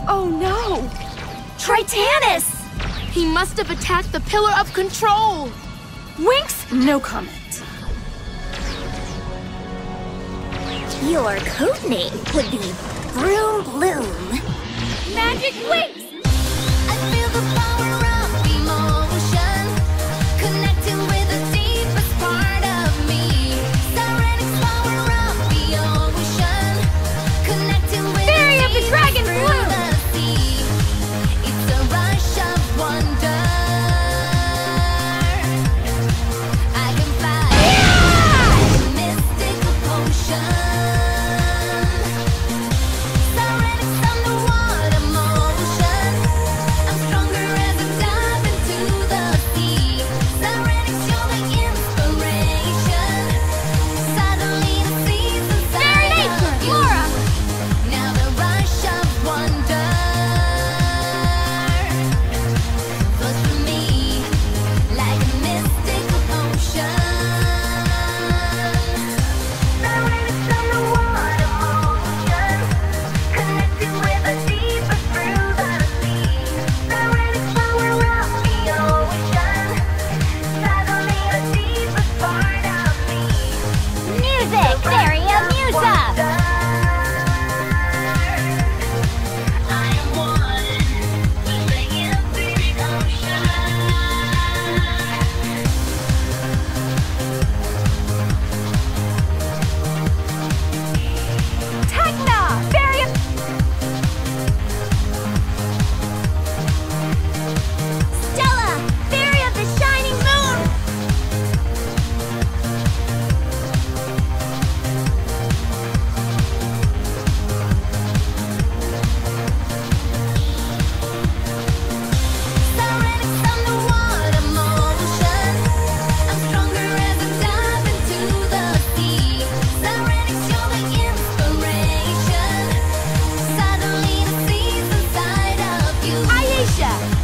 Oh no! Tritanus! He must have attacked the Pillar of Control! Winx, no comment. Your codename would be Broom Bloom. Magic Winx! I feel the power of emotion, connecting with the deepest part of me. Sirenic's power of the ocean, connecting with Fairy of the Dragon through Bloom! the sea. It's a rush of wonder. I can fly like a mystical potion. Sirenic's underwater motion. I'm stronger as I dive into the sea. Sirenic's, you're the inspiration. Suddenly the seas inside Nature, of you. Laura! Now the rush of wonder flows through me like a mystical potion. Sirenic's underwater motion, connecting with the deepest through the sea. Sirenic's power of the ocean, suddenly the deepest part of me. Music, Fairy of Musa! I am one with the infinite ocean. Techna, Fairy of Stella, Fairy of the Shining Moon. Sirenic's underwater motion. I'm stronger as I dive into the sea. Sirenic's, you're the inspiration. Suddenly the seas inside of you. Ayesha!